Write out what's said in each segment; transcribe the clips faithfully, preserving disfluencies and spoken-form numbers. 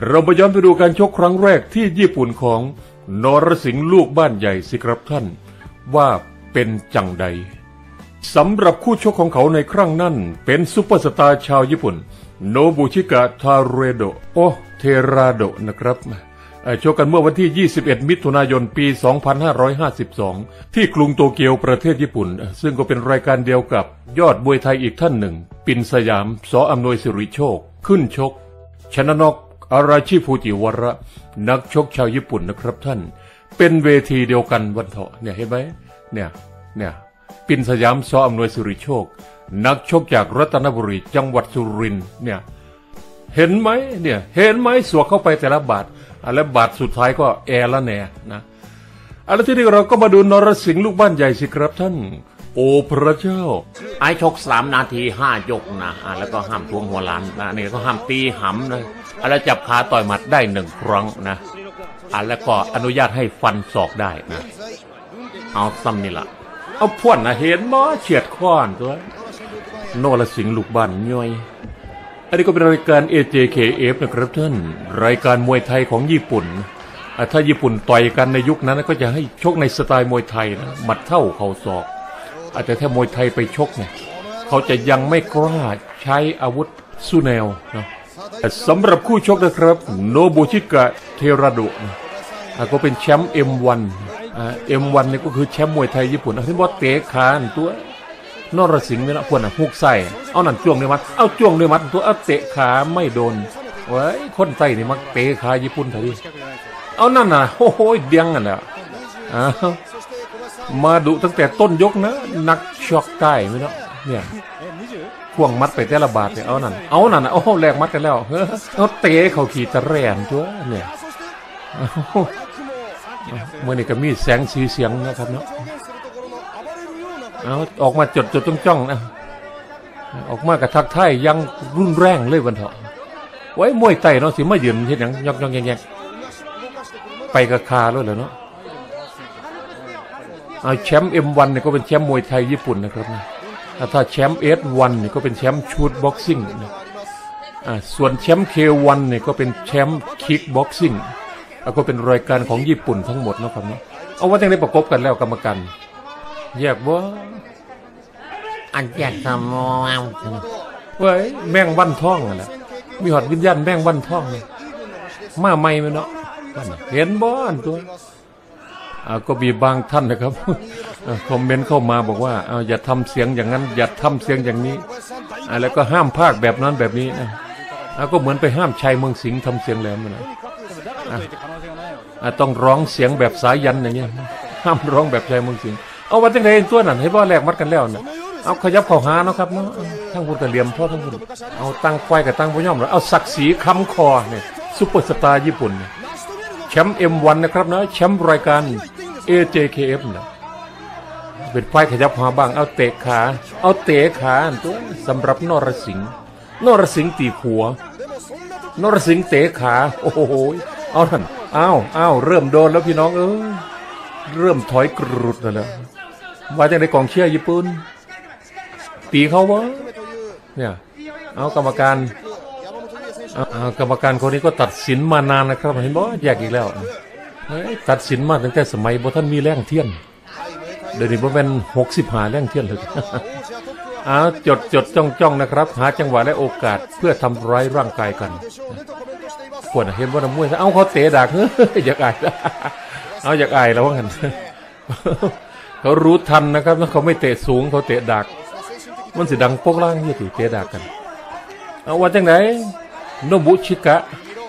เราไปย้อนไปดูการชกครั้งแรกที่ญี่ปุ่นของนรสิงห์ลูกบ้านใหญ่สิครับท่านว่าเป็นจังใดสำหรับคู่ชกของเขาในครั้งนั้นเป็นซุปเปอร์สตาร์ชาวญี่ปุ่นโนบุชิกะทาเรโดโอเทราโดนะครับชกกันเมื่อวันที่ยี่สิบเอ็ดมิถุนายนปีสองพันห้าร้อยห้าสิบสองที่กรุงโตเกียวประเทศญี่ปุ่นซึ่งก็เป็นรายการเดียวกับยอดมวยไทยอีกท่านหนึ่งปิ่นสยามส.อำนวยสิริโชคขึ้นชกชนะน็อกอาราชิฟูจิวระนักชกชาวญี่ปุ่นนะครับท่านเป็นเวทีเดียวกันวันเถาะเนี่ยเห็นไหมเนี่ยเนี่ยปิ่นสยามส.อำนวยสิริโชคนักชกจากรัตนบุรีจังหวัดสุรินทร์เนี่ยเห็นไหมเนี่ยเห็นไหมสวกเข้าไปแต่ละบาทและบาทสุดท้ายก็แอร์ละแน่นะอะไรที่นี่เราก็มาดูนรสิงห์ลูกบ้านใหญ่สิครับท่านโอ้พระเจ้าไอ้ชกสามนาทีห้ายกนะแล้วก็ห้ามทวงหัวล้านนะนี่ก็ห้ามตีหำนะแล้วจับขาต่อยหมัดได้หนึ่งครั้งนะแล้วก็อนุญาตให้ฟันศอกได้นะเอาซ้ำนี่ละเอาพ่วนนะเห็นมั้ยเฉียดค้อนตัวนรสิงห์ลูกบ้านย่อยอันนี้ก็เป็นรายการ เอ เจ เค เอฟ นะครับท่านรายการมวยไทยของญี่ปุ่นถ้าญี่ปุ่นต่อยกันในยุคนั้นก็จะให้ชกในสไตล์มวยไทยนะหมัดเท่าเข่าศอกแต่ถ้ามวยไทยไปชกเนี่ยเขาจะยังไม่กล้าใช้อาวุธสู้แนวนะสำหรับคู่ชกนะครับโนบุชิกะเทราโดะก็เป็นแชมป์ เอ็ม วัน เอ็ม วัน นี่ก็คือแชมป์มวยไทยญี่ปุ่นที่ว่าเตะขาตัวนรสิงห์เนี่ยนะพวกน่ะฮุกไส้เอานั่นจ้วงด้วยมัดเอาจ้วงด้วยมัดตัวเอาเตะขาไม่โดนเว้ยคนไต้นี่มักเตะขาญี่ปุ่นเท่านี้เอานั่นน่ะโอ้โหเดียงกันน่ะอ้าวมาดูตั้งแต่ต้นยกนะนักช็อกใต้ไม่เนาะเนี่ยข่วงมัดไปแต่ละบาทเนี่ยเอานั่นเอานั่นโอ้แลกมัดกันแล้วเอาเตะเขาขี่ตะแรนตัวเนี่ยเมื่อนี้ก็มีแสงสีเสียงนะครับเนาะเอาออกมาจดจดจ้องจ้องนะออกมากระทักทายยังรุนแรงเลยวันเถาะไว้มวยไต่เนาะสิมายืนเห็นอย่างยอกยอกแยกไปกระคาแล้วเหรอเนาะเอาแชมป์ เอ็ม วัน เนี่ยก็เป็นแชมป์มวยไทยญี่ปุ่นนะครับนะถ้าแชมป์ เอส วัน เนี่ยก็เป็นแชมป์ชูตบ็อกซิ่งนะอ่าส่วนแชมป์ เค วัน เนี่ยก็เป็นแชมป์คิกบ็อกซิ่งก็เป็นรายการของญี่ปุ่นทั้งหมดนะครับเนาะเอาว่าจังได้ประกบกันแล้วกรรมการแยกว่าอันแยกทำมองเว้ยแม่งวันท่องอ่ะนะมีหอดวิญญาณแม่งวันท่องเลยมาใหม่ไหมเนาะเห็นบ้านตัวอ่าก็มีบางท่านนะครับคอมเมนต์เข้ามาบอกว่าเอาอย่าทำเสียงอย่างนั้นอย่าทำเสียงอย่างนี้อ่าแล้วก็ห้ามพากแบบนั้นแบบนี้นะอ่าก็เหมือนไปห้ามชายเมืองสิงห์ทำเสียงแหลมนะอ่าต้องร้องเสียงแบบสายันอย่างเงี้ยห้ามร้องแบบชายเมืองสิงห์เอาวันจังไดตัวนั้นให้บ่แลกมัดกันแล้วนะเอาขยับเข้าหาเนาะครับเนาะทั้งพุ่นกะเหลี่ยมพ่อทั้งพุ่นเอาตั้งไฟกับตั้งบ่ยอมแล้วเอาศักดิ์ศรีค้ำคอเนี่ยซุปเปอร์สตาร์ญี่ปุ่นแชมป์ เอ็ม วัน นะครับนะแชมป์รายการ เอ เจ เค เอฟ นะเป็นไฟขยับหาบ้างเอาเตะขาเอาเตะขาตัวสำหรับนรสิงห์นรสิงห์ตีหัวนรสิงห์เตะขาโอ้โหเอาท่านอ้าวอ้าวเริ่มโดนแล้วพี่น้องเอ้ยเริ่มถอยกรุดแล้วว่าจังได๋กองเชียร์ญี่ปุ่นตีเขาบ่เนี่ยเอากรรมการเอากรรมการคนนี้ก็ตัดสินมานานนะครับเห็นบ่แยกอีกแล้วตัดสินมาตั้งแต่สมัยบ่ท่านมีแรงเทียนเดี๋ยวนี้บ่แม่นหกสิบห้าแรงเทียนเลยเอาจดจดจ้องจ้องนะครับหาจังหวะและโอกาสเพื่อทำร้ายร่างกายกันควรเห็นว่าน้ำมวยเอาเขาเตะดักเฮ้ยอยากอายเอาอยากอายแล้วว่างั้นเขารู้ทันนะครับแล้วเขาไม่เตะสูงเขาเตะดักมันสิดังโป๊กล่างยี่ติเตะดักกันเอาว่าจังไหนโนบุชิกะ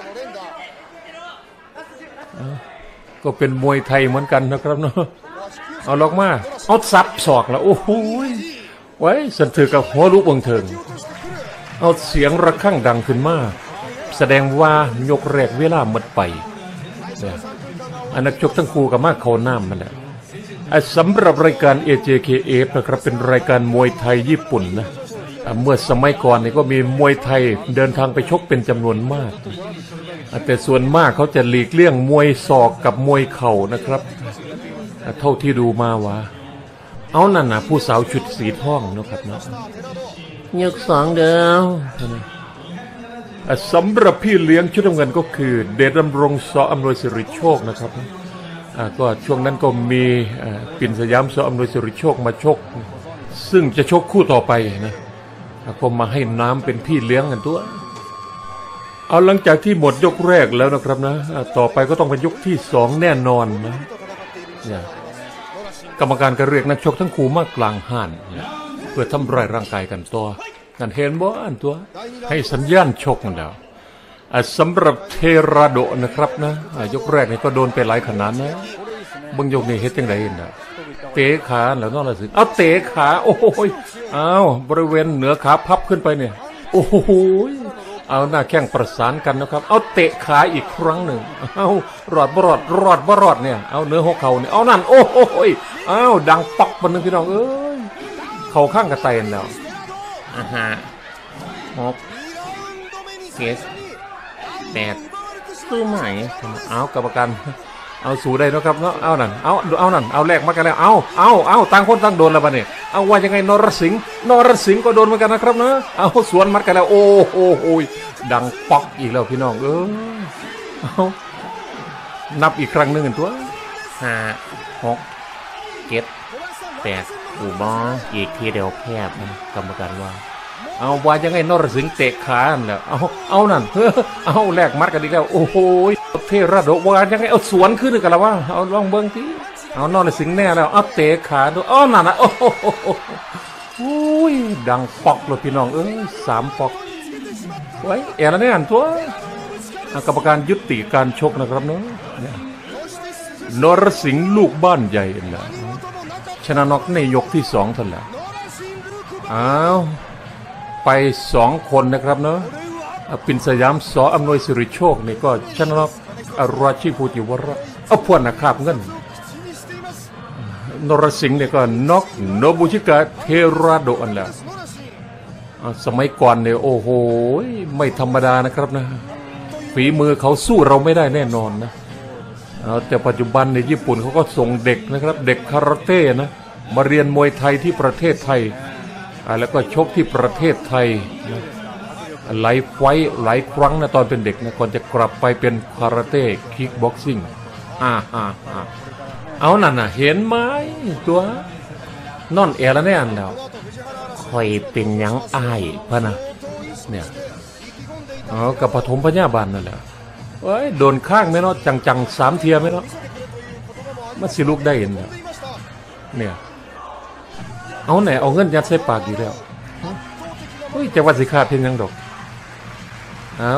ก็เป็นมวยไทยเหมือนกันนะครับเนาะเอาลอกมาเอาซับศอกแล้วโอ้โหไว้สันถือกับหัวลูกบังเทิงเอาเสียงระฆังดังขึ้นมาแสดงว่ายกแรกเวลาหมดไปอันนักชกทั้งคู่กับมาเขาน้ำมันแหละสำหรับรายการ เอ เจ เค เอฟ นะครับเป็นรายการมวยไทยญี่ปุ่นนะเมื่อสมัยก่อนนี่ก็มีมวยไทยเดินทางไปชกเป็นจำนวนมากแต่ส่วนมากเขาจะหลีกเลี่ยงมวยศอกกับมวยเข่านะครับเท่าที่ดูมาวะเอานั่นนะผู้สาวชุดสีทองนะครับเนาะยกสองเดียวสำหรับพี่เลี้ยงชุดน้ำเงินก็คือเดชดำรงสออำนวยสิริโชคนะครับก็ช่วงนั้นก็มีปิ่นสยามสออำนวยสิริโชคมาชกซึ่งจะชกคู่ต่อไปนะก็มาให้น้ำเป็นพี่เลี้ยงกันตัวเอาหลังจากที่หมดยกแรกแล้วนะครับนะต่อไปก็ต้องเป็นยกที่สองแน่นอนนะเนี่ยกรรมการก็เรียกนักชกทั้งคู่มากลางห้านเพื่อทำลายร่างกายกันตัวกันเห็นบ่อันตัวให้สัญญาณชกกันแล้วสำหรับเทราโดนะครับนะยกแรกนี่ก็โดนไปหลายขนาดนะบางยกนี่เฮ็ดจังได๋น่ะเตะขาแล้วนอกละสิเอาเตะขาโอ้ยอ้าวบริเวณเหนือขาพับขึ้นไปเนี่ยโอ้โหเอาหน้าแข้งประสานกันนะครับเอาเตะขาอีกครั้งหนึ่งเอารอดบ่รอดรอดบ่รอดเนี่ยเอาเนื้อหัวเข่าเนี่ยเอานั่นโอ้โหอ้าวดังปักบนนึงพี่น้องเอ้ยเข่าข้างกระไตนแล้วอ่าฮะหกเจ็ดแปดสู้ไหมเอากรรมการเอาสู้ได้นะครับเนาะเอานั่นเอาเอานั่นเอาแลกมากันแล้วเอาเอาเอาต่างคนต่างโดนแล้วบัดนี้เอาว่ายังไงนรสิงห์นรสิงห์ก็โดนเหมือนกันนะครับเนาะเอาสวนมัดกันแล้วโอ้โหโอ้ยดังป๊อกอีกแล้วพี่น้องเออเอานับอีกครั้งหนึ่งตัวห้าหกเจ็ดแปดอูบออีกทีเดียวแคบกรรมการว่าเอาว่ายังไงนรสิงห์เตะขาแล้วเอาเอานั่นเอาแลกมัดกันอีกแล้วโอ้โหเทระโดว่ายังไงเอาสวนขึ้นกันแล้ววะเอาลองเบิ้งทีเอานรสิงห์แน่แล้วเอาเตะขาดูอ๋อนั่นนะโอ้โหโอ้ยดังปอกเลยพี่น้องเอ้ยสามปอกไว้แอนนี่อันตัวกรรมการยุติการชกนะครับเนาะนรสิงห์ลูกบ้านใหญ่แหละชนะน็อกในยกที่สองท่านแหละอ้าวไปสองคนนะครับเนาะปิ่นสยามสออำนวยสิริโชคนี่ก็ชนะน็อกอราชิภูติวระเอาพวนนะครับเงินนรสิงห์เนี่ยก็น็อกโนบุชิกะเทราโดอันแล้วสมัยก่อนเนี่ยโอ้โหไม่ธรรมดานะครับนะฝีมือเขาสู้เราไม่ได้แน่นอนนะแต่ปัจจุบันในญี่ปุ่นเขาก็ส่งเด็กนะครับเด็กคาราเต้นะมาเรียนมวยไทยที่ประเทศไทยแล้วก็ชกที่ประเทศไทยหลายไฟหลายครั้งนะตอนเป็นเด็กนะก่อนจะกลับไปเป็นคาราเต้คิกบ็อกซิ่งอ่าอ่าอ่าเอานั่นน่ะเห็นไหมตัวนอนแอร์แล้วแน่นแล้วคอยเป็นยังอายพะนะเนี่ยอ๋อกับปฐมพยาบาลนั่นแหละเอ้ยโดนข้างไหมเนาะจังๆสามเทียไหมเนาะมันสิลุกได้เห็นเนี่ยเอาไหนเอาเงินยัดใส่ปากอยู่แล้วเฮ้ยจะวัดสิขาดเพียงยังดอกเอา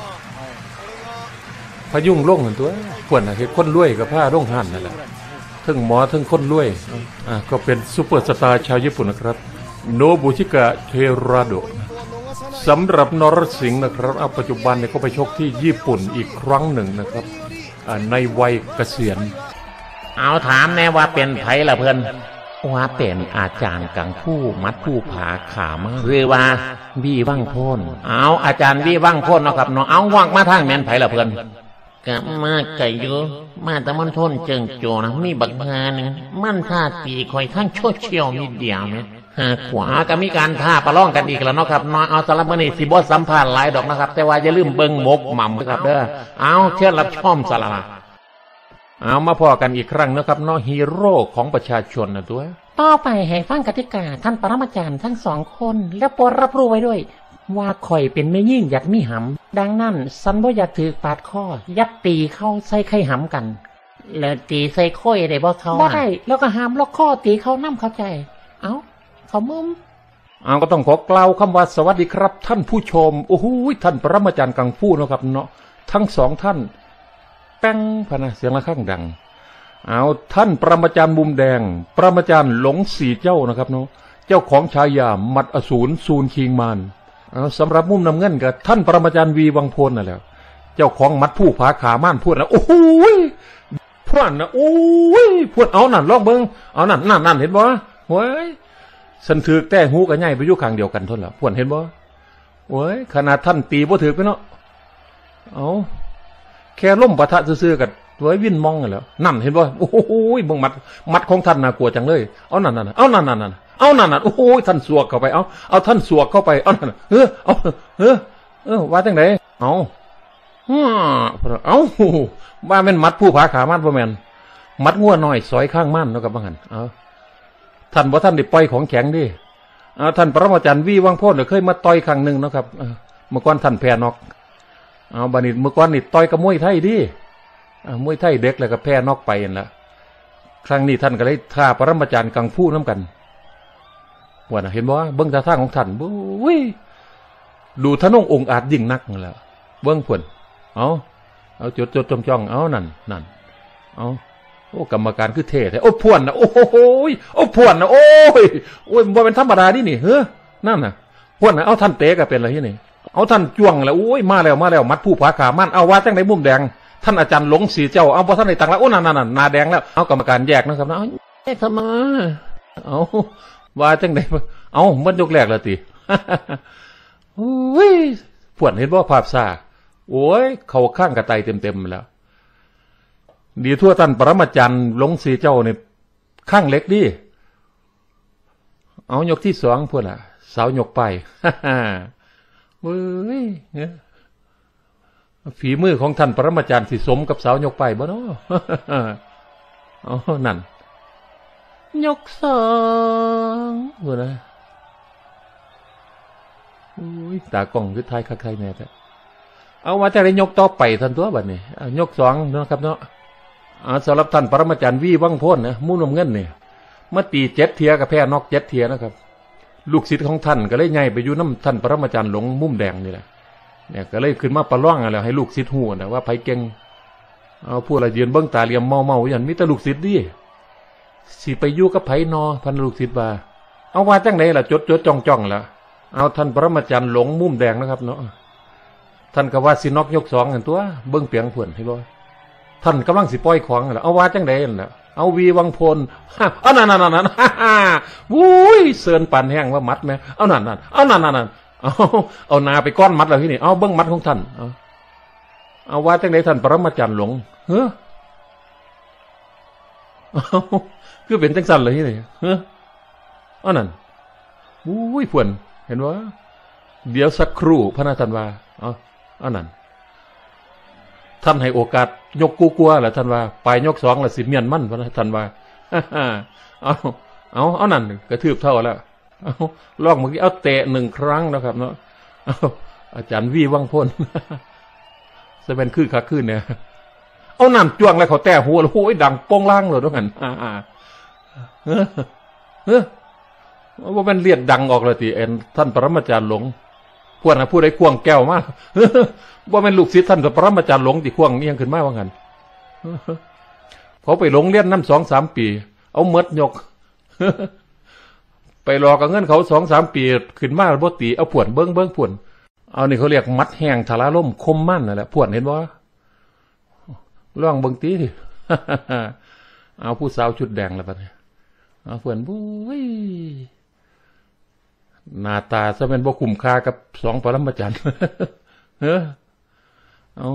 พยุงล่งเหมือนตัวขวดนะเห็นคนรวยกับผ้าล่งหันนั่นแหละทั้งหมอทั้งคนรวยอ่าก็เป็นซุปเปอร์สตาร์ชาวญี่ปุ่นนะครับโนบุชิกะเทราโดสำหรับนรสิงห์นะครับปัจจุบันเนี่ยก็ไปชกที่ญี่ปุ่นอีกครั้งหนึ่งนะครับในวัยเกษียณเอาถามแน่ว่าเป็นไผละเพื่อนว่าเป็นอาจารย์กังผู้มัดผู้ผาขามาหรือว่าวีว่างพ้นเอาอาจารย์วีว่างพ้นเนาะครับเนาะเอาว่างมาทางแม่นไผละเพื่อนก็มาไก่เยอะมาแต่มันทนเจิงโจนะมีบักพานึงมันท่าตีคอยทั้งโชดเชี่ยวมีเดียวเนี่ยหาขวาก็มีการท่าประล่องกันอีกแล้วเนาะครับเนาะเอาสำหรับมื้อนี้สิบ่สัมภาษณ์หลายดอกนะครับแต่ว่าอย่าลืมเบิ่งหมกหม่ำครับเด้อเอาเชิญรับชมสารละเอามาพอกันอีกครั้งนะครับเนาะฮีโร่ของประชาชนนะตัวต่อไปให้ฟังกติกาท่านปรมาจารย์ทั้งสองคนและโปรดรับรู้ไว้ด้วยว่าข่อยเป็นแม่ยิ่งอยากมีหำดังนั้นสันบ่อยากถือปาดข้อยัดตีเข้าใส่ไข่หำกันแล้วตีใส่ข้อยได้บ่เขาบ่ได้แล้วก็ห้ามล็อกข้อตีเขานำเข้าใจเอ้าเขามึมเอาก็ต้องขอกล่าวคำว่าสวัสดีครับท่านผู้ชมโอ้โหท่านปรมาจารย์กังฟูนะครับเนาะทั้งสองท่านแป้งพนะเสียงระฆังดังเอาท่านปรมาจารย์มุมแดงปรมาจารย์หลงสี่เจ้านะครับเนาะเจ้าของฉายามัดอสูรซูนคิงมานเอาสำหรับมุมน้ำเงินกับท่านปรมาจารย์วีวังพลนั่นแหละเจ้าของมัดผู้ผาขาม่านพูดนะโอ้โหพวดนะโอ้ยพวดเอานั่นลอกเบิ้งเอานั่นนั่นนั่นเห็นบ่เฮ้ยสันถือแต่หูกับใหญ่ไปอยู่ข้างเดียวกันทนละพวดเห็นบ่เฮ้ยขนาดท่านตีบ่ถือไปเนาะเอาแค่ล้มปะทะซื่อๆกับตัววินมองกันแล้วนั่นเห็นบ่โอ้โหบังมัดมัดของท่านน่ากลัวจังเลยเอานั่นนั่นเอานั่นนั่นนั่นเอานั่นนั่นโอ้โหท่านสวกเข้าไปเอาเอาท่านสวกเข้าไปเอานั่นเฮ้อเอาเฮ้อเออว่าจังไดเอาเอาว่าแม่นมัดผู้ผาขามันบ่แม่นมัดงัวน้อยสอยข้างมันเนาะครับว่างั้นเอาท่านบ่ท่านได้ปล่อยของแข็งดิเอาท่านปรมาจารย์วีวังโพธิ์เคยมาต่อยครั้งหนึ่งเนาะครับเมื่อก่อนท่านแพ้น็อกเอาบัดนี้เมื่อก่อนนี่ต่อยกับมวยไทยดิมวยไทยเด็กแล้วก็แพ้น็อกไปนั่นล่ะครั้งนี้ท่านก็เลยท้าปรมาจารย์กังฟูน้ำกันว่าน่ะเห็นบ่เบิ่งท่าทางของท่านบุ้ยดูทะนงองค์อาจยิ่งนักนั่นแหละเบิ่งผลเอาเอาจดจดจ้องจ้องเอานั่นนั่นเอาโอ้กรรมการคือเท่แท้โอ้พวนนะโอ้โหโอ้พวนนะโอ้ยโอ้ยบ่เป็นธรรมดานี่นี่เฮ้อนั่นน่ะพวนนะเอาท่านเตะก็เป็นอะไรที่นี่เอาท่านจ้วงแล้วโอ้ยมาแล้วมาแล้วมัดผู้ผาขามันเอาว่าจังไดมุมแดงท่านอาจารย์หลงสีเจ้าเอาพอท่านได้ตังแล้วโอ้นั่นนั่นนาแดงแล้วเอากรรมการแยกนะครับนะเอาแยกทำไมเอาว่าจังไดเอามันยกแรกแล้วติโอ้ยพวนเห็นบ่ภาพซ่าโอ้ยเขาข้างกระไตเต็มๆแล้วดีทั่วท่านปรมาจารย์หลงสีเจ้าเนี่ยข้างเล็กดิเอายกที่สองพวกน่ะสาวยกไปเว้ยฝีมือของท่านปรมาจารย์สิสมกับสาวยกไปบ่เนาะอ๋อนั่นยกสองพวกน่ะโอ้ยตากล้องคือทายใครๆแน่แท้เอาว่าจะได้ยกต่อไปท่านตัวบัดนี้ยกสองนะครับเนาะสำหรับท่านปรมาจารย์วีวังโพธิ์นะมุ่นมเงินเนี่ยมาตีเจ็ดเทียกับแพ้นอกเจ็ดเทียนะครับลูกศิษย์ของท่านก็เลยไงไปอยู่น้ำท่านปรมาจารย์หลงมุมแดงนี่แหละเนี่ยก็เลยขึ้นมาประล่องอะไรให้ลูกศิษย์หูนะว่าไผเก่งเอาผู้ละยืนเบิ้งตาเหลี่ยมเมาเมาอย่างมิตรลูกศิษย์ดิสิไปอยู่กับไผนอพันลูกศิษย์ว่าเอาว่าจังไหนล่ะจดจดจ้องจ้องแล้วเอาท่านปรมาจารย์หลงมุมแดงนะครับเนาะท่านก็ว่าสินอกยกสองกันตัวเบิ้งเปียงผุ่นให้บ่ท่านกำลังสิปล่อยของนั่นแหละเอาว่าจังไดนั่นแหละเอาวีวังพลเอานั่นนั่นนั่นวุ้ยเซินปั่นแห้งว่ามัดไหมเอานั่นนั่นเอานั่นนั่นเอาเอานาไปก้อนมัดแล้วที่นี่เอาเบิ้งมัดของท่านเอาเอาว่าจังไดท่านปรมาจารย์หลงเฮ้อคือเป็นจังสันเลยที่นี่เฮ้อเอานั่นวุ้ยผุ่นเห็นว่าเดี๋ยวสักครู่พระนาทันว่าเอาเอานั่นท่านให้โอกาสยกกูกลัวแหละท่านว่าไปยกสองละสิเมียนมั่นพระท่านว่าเอาเอาเอานั่นกระทืบเท่าแล้วเอาลอกเมื่อกี้เอาเตะหนึ่งครั้งนะครับเนาะเอาอาจารย์วีวังพ้นจะเป็นขึ้นขาขึ้นเนี่ยเอานั่นจ้วงแล้วเขาแตะหัวแล้วโอ้ยดังโป้งล่างเลยด้วยกันอ่าอ่าเฮ้อเฮ้อว่ามันเลียดดังออกเลยทีเอ็นท่านปรมาจารย์หลงพวกนะผู้ใดควงแก้วมากว่าเป็นลูกศิษย์ท่านปรมาจารย์หลงที่ควงนี่ยังขึ้นมาว่างั้นเขาไปหลงเลี้ยนน้ำสองสามปีเอาเมดยกไปรอกับเงินเขาสองสามปีขึ้นมาบ่ตีเอาผวนเบิ้งเบิ้งผวนเอานี่เขาเรียกมัดแห้งทาราล่มคมมั่นนั่นแหละผวนเห็นบ่ล่องเบิ้งตีเอาผู้สาวชุดแดงแล้วปะเนี่ยเอาผวนบุ้ยหน้าตาซะเป็นบ่คุ้มค่ากับสองปรมาจารย์เออเอา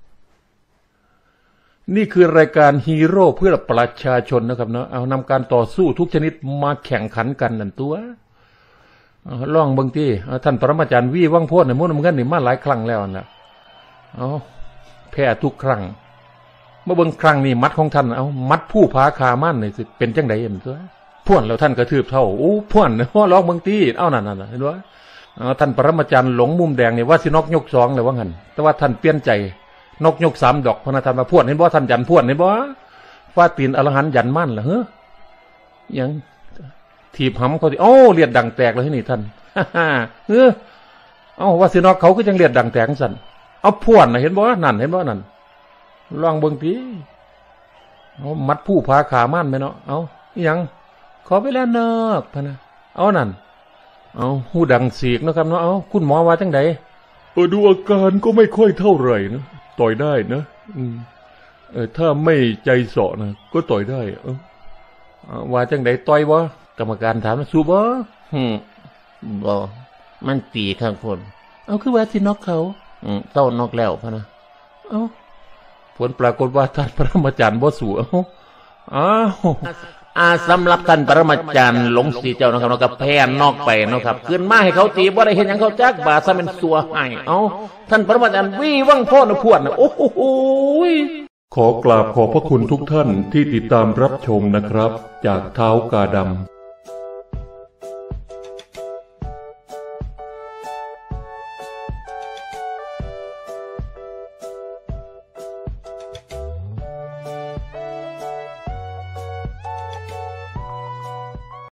นี่คือรายการฮีโร่เพื่อประชาชนนะครับเนาะเอานำการต่อสู้ทุกชนิดมาแข่งขันกันนั่นตัวล่องบางทีท่านปรมาจารย์วีวังโพธิ์ในมุ่นเงินนี่มาหลายครั้งแล้วนะเอาแพ้ทุกครั้งเมื่อเบิ่งครั้งนี้มัดของท่านเอามัดผู้พาคามั่นนี่เป็นจังไดเห็นตัวพ่วนแล้วท่านกระทืบเท่าโอ้พ่วนว่าร้องบางทีเอานั่นนั่นเห็นว่าท่านปรมาจารย์หลงมุมแดงเนี่ยว่าสินกยกสองเลยว่างั้นแต่ว่าท่านเปลี่ยนใจนกยกสามดอกพระท่านมาพ่วนเห็นบ่ท่านยันพ่วนเห็นบ่ฟาตีนอรหันยันมั่นเหรอเฮ้ยยังถีบหำเขาที่โอ้เลียดดังแตกเลยที่นี่ท่านเฮ้อเอาว่าสินกเขาก็ยังเลียดดังแตกสั่นเอาพ่วนเห็นบ่นั่นเห็นบ่นั่นลองเบิ่งทีเอามัดผู้พาขามั่นไหมเนาะเอายังขอไปแล้วเนกพะนะเอานั่นเอาหูดังเสียกนะครับเนาะเอาคุณหมอว่าจังไดเออดูอาการก็ไม่ค่อยเท่าไหร่นะต่อยได้นะอืมเออถ้าไม่ใจเสาะนะก็ต่อยได้เออว่าจังไดต่อยวะกรรมการถามสู้บ่ฮึบ่มันตีข้างคนเอาคือว่าสินกเขาอืมเต้านกแล้วพะนะเอ้าผลปรากฏว่าท่านพระอาจารย์บ่สู้เอ้าอ้าวอาสำหรับท่านปรมาจารย์หลงสีเจ้านะครับเราก็แพ้นอกไปนะครับขึ้นมาให้เขาตีบ่ได้เห็นหยังเขาจักบาซะเป็นสัวให้เอาท่านปรมาจารย์วีวังพ่อนะพวดนะโอ้โหขอกราบขอบพระคุณทุกท่านที่ติดตามรับชมนะครับจากเท้ากาดำ